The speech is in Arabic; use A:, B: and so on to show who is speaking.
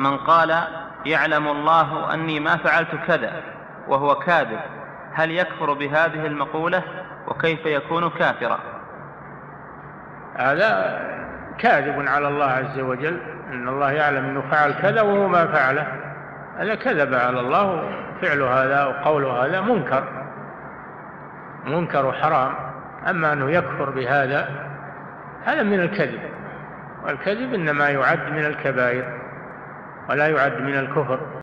A: من قال يعلم الله أني ما فعلت كذا وهو كاذب، هل يكفر بهذه المقولة؟ وكيف يكون كافرا؟
B: هذا كاذب على الله عز وجل، إن الله يعلم أنه فعل كذا وهو ما فعله، هذا كذب على الله، وفعل هذا وقول هذا منكر وحرام. أما أنه يكفر بهذا هذا من الكذب، والكذب إنما يعد من الكبائر ولا يعد من الكفر.